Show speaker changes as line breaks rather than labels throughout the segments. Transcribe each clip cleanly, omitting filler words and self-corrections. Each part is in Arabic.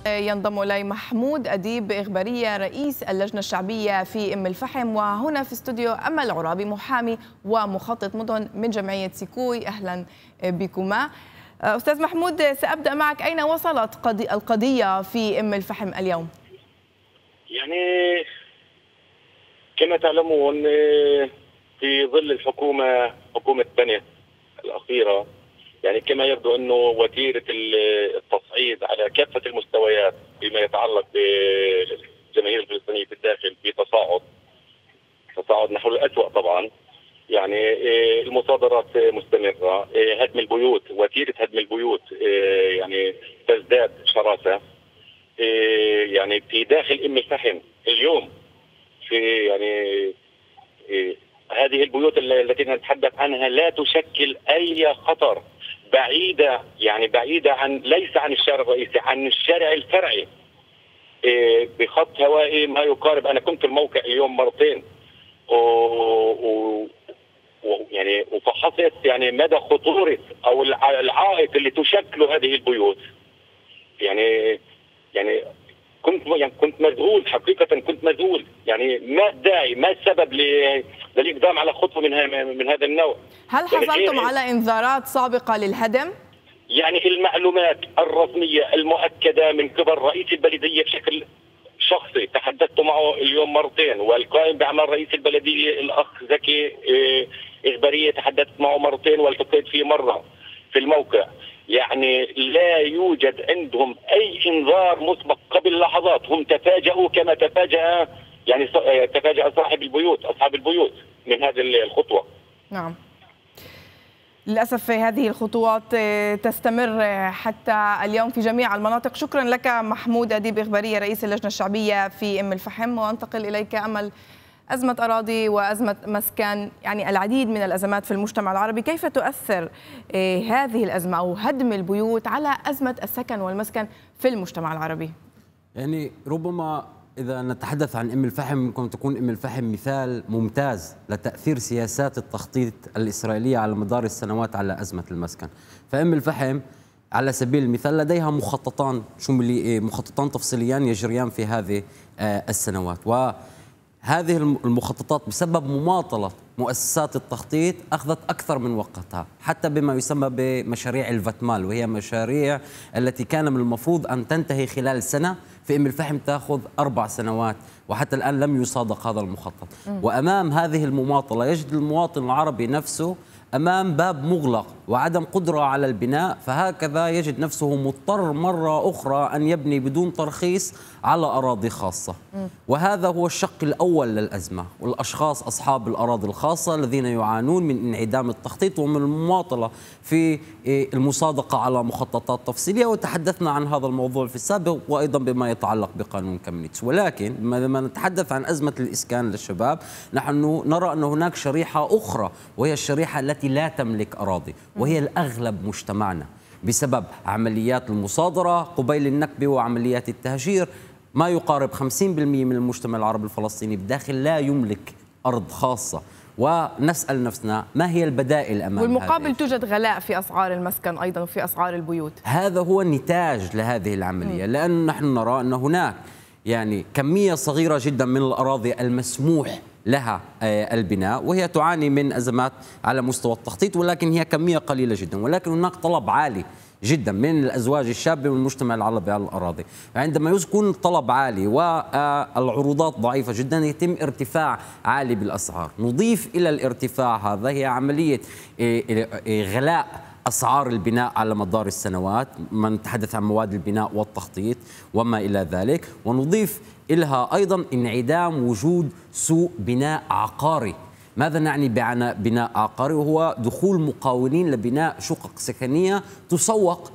ينضم إلي محمود أديب إغبارية رئيس اللجنة الشعبية في أم الفحم، وهنا في استوديو أمل عرابي محامي ومخطط مدن من جمعية سيكوي. أهلا بكما. أستاذ محمود، سأبدأ معك. أين وصلت القضية في أم الفحم اليوم؟
يعني كما تعلمون في ظل حكومة بنت الأخيرة، يعني كما يبدو أنه وتيرة التصعيد على كافة المستويات بما يتعلق بالجماهير الفلسطينية في الداخل في تصاعد نحو الأسوأ طبعا. يعني المصادرات مستمرة، هدم البيوت، وتيرة هدم البيوت يعني تزداد شراسة. يعني في داخل أم الفحم اليوم في يعني هذه البيوت التي نتحدث عنها لا تشكل أي خطر، بعيدة عن، ليس عن الشارع الرئيسي، عن الشارع الفرعي بخط هوائي ما يقارب. أنا كنت في الموقع اليوم مرتين يعني وفحصت يعني مدى خطورة أو العائق اللي تشكله هذه البيوت. يعني كنت مذهول حقيقة، كنت مذهول. يعني ما الداعي، ما السبب للإقدام على خطوة من هذا النوع؟
هل حصلتم على إنذارات سابقة للهدم؟
يعني المعلومات الرسمية المؤكدة من قبل رئيس البلدية بشكل شخصي، تحدثت معه اليوم مرتين، والقائم بأعمال رئيس البلدية الأخ زكي إغبارية تحدثت معه مرتين، والتقيت فيه مرة في الموقع. يعني لا يوجد عندهم أي إنذار مسبق قبل لحظات. هم تفاجؤوا كما تفاجأ أصحاب البيوت من هذه الخطوة.
نعم، للأسف هذه الخطوات تستمر حتى اليوم في جميع المناطق. شكرا لك محمود أديب إغبارية رئيس اللجنة الشعبية في أم الفحم. وأنتقل إليك أمل. أزمة أراضي وأزمة مسكن، يعني العديد من الأزمات في المجتمع العربي. كيف تؤثر هذه الأزمة أو هدم البيوت على أزمة السكن والمسكن في المجتمع العربي؟
يعني ربما إذا نتحدث عن أم الفحم ممكن تكون أم الفحم مثال ممتاز لتأثير سياسات التخطيط الإسرائيلية على مدار السنوات على أزمة المسكن. فأم الفحم على سبيل المثال لديها مخططان تفصيليان يجريان في هذه السنوات، وهذه المخططات بسبب مماطلة مؤسسات التخطيط أخذت أكثر من وقتها، حتى بما يسمى بمشاريع الفتمال، وهي مشاريع التي كان من المفروض أن تنتهي خلال سنة، في أم الفحم تأخذ 4 سنوات، وحتى الآن لم يصادق هذا المخطط. وأمام هذه المماطلة يجد المواطن العربي نفسه أمام باب مغلق وعدم قدرة على البناء، فهكذا يجد نفسه مضطر مرة أخرى أن يبني بدون ترخيص على أراضي خاصة. وهذا هو الشق الأول للأزمة، والأشخاص أصحاب الأراضي الخاصة الذين يعانون من انعدام التخطيط ومن المماطلة في المصادقة على مخططات تفصيلية، وتحدثنا عن هذا الموضوع في السابق، وأيضا بما يتعلق بقانون كامينيتس. ولكن لما نتحدث عن أزمة الإسكان للشباب، نحن نرى أن هناك شريحة أخرى، وهي الشريحة التي لا تملك أراضي، وهي الأغلب مجتمعنا بسبب عمليات المصادرة قبيل النكبة وعمليات التهجير. ما يقارب 50% من المجتمع العربي الفلسطيني بداخل لا يملك أرض خاصة، ونسأل نفسنا ما هي البدائل أمام
والمقابل توجد غلاء في أسعار المسكن أيضا وفي أسعار البيوت.
هذا هو النتاج لهذه العملية، لأن نحن نرى أن هناك يعني كمية صغيرة جدا من الأراضي المسموح لها البناء، وهي تعاني من أزمات على مستوى التخطيط، ولكن هي كمية قليلة جدا. ولكن هناك طلب عالي جدا من الأزواج الشابة والمجتمع العربي على الأراضي. عندما يكون الطلب عالي والعروضات ضعيفة جدا يتم ارتفاع عالي بالأسعار. نضيف إلى الارتفاع هذا هي عملية غلاء أسعار البناء على مدار السنوات، ما نتحدث عن مواد البناء والتخطيط وما إلى ذلك، ونضيف إلها أيضا انعدام وجود سوق بناء عقاري. ماذا نعني بناء عقاري؟ وهو دخول مقاولين لبناء شقق سكنية تسوق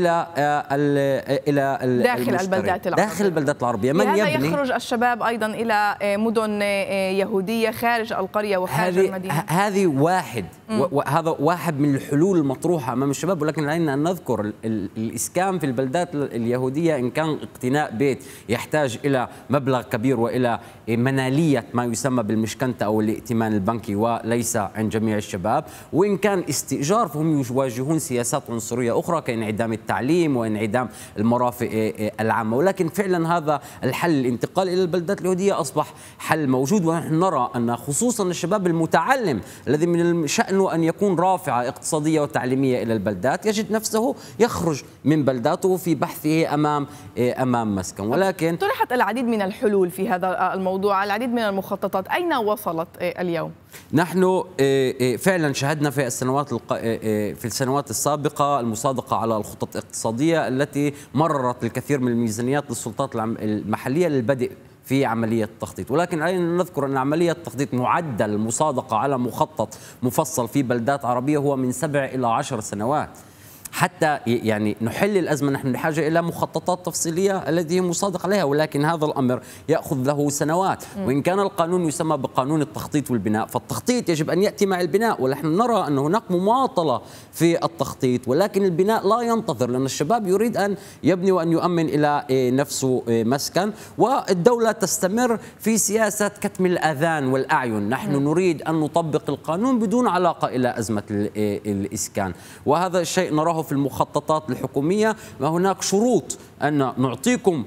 إلى
داخل البلدات العربية.
داخل البلدات العربية. من
هذا
يبني
يخرج الشباب أيضا إلى مدن يهودية خارج القرية وخارج المدينة.
هذه وهذا واحد من الحلول المطروحة أمام الشباب. ولكن علينا أن نذكر الإسكان في البلدات اليهودية، إن كان اقتناء بيت يحتاج إلى مبلغ كبير وإلى منالية ما يسمى بالمشكنة أو الائتمان البنكي، وليس عند جميع الشباب، وإن كان استئجار فهم يواجهون سياسات عنصرية أخرى كانعدام التعليم وانعدام المرافق العامة. ولكن فعلا هذا الحل، الانتقال إلى البلدات اليهودية، أصبح حل موجود. ونحن نرى أن خصوصا الشباب المتعلم الذي من شأنه أن يكون رافعة اقتصادية وتعليمية إلى البلدات يجد نفسه يخرج من بلداته في بحثه أمام مسكن. ولكن
طرحت العديد من الحلول في هذا الموضوع، العديد من المخططات، أين وصلت اليوم؟
نحن فعلا شهدنا في السنوات السابقة المصادقة على الخطط الاقتصادية التي مررت الكثير من الميزانيات للسلطات المحلية للبدء في عملية التخطيط. ولكن علينا نذكر أن عملية التخطيط معدل المصادقة على مخطط مفصل في بلدات عربية هو من 7 إلى 10 سنوات. حتى يعني نحل الأزمة نحن بحاجة إلى مخططات تفصيلية التي مصادق عليها، ولكن هذا الأمر يأخذ له سنوات. وإن كان القانون يسمى بقانون التخطيط والبناء، فالتخطيط يجب أن يأتي مع البناء، ونحن نرى أن هناك مماطلة في التخطيط، ولكن البناء لا ينتظر، لأن الشباب يريد أن يبني وأن يؤمن إلى نفسه مسكن، والدولة تستمر في سياسة كتم الآذان والأعين. نحن نريد أن نطبق القانون بدون علاقة إلى أزمة الإسكان، وهذا الشيء نراه في المخططات الحكومية. ما هناك شروط أن نعطيكم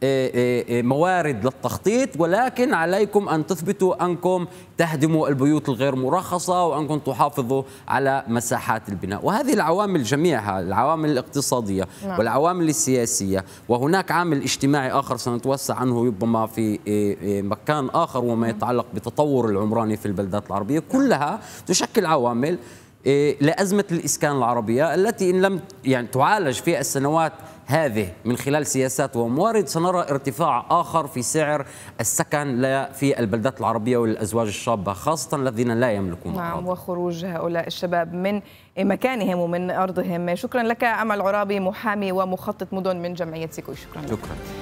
موارد للتخطيط، ولكن عليكم أن تثبتوا أنكم تهدموا البيوت الغير مرخصة وأنكم تحافظوا على مساحات البناء. وهذه العوامل جميعها، العوامل الاقتصادية والعوامل السياسية، وهناك عامل اجتماعي آخر سنتوسع عنه ربما في مكان آخر وما يتعلق بالتطور العمراني في البلدات العربية، كلها تشكل عوامل لأزمة الإسكان العربية التي إن لم يعني تعالج في السنوات هذه من خلال سياسات وموارد، سنرى ارتفاع آخر في سعر السكن في البلدات العربية والأزواج الشابة خاصة الذين لا يملكون
نعم، وخروج هؤلاء الشباب من مكانهم ومن أرضهم. شكرا لك أمل عرابي، محامي ومخطط مدن من جمعية سيكوي. شكرا لك.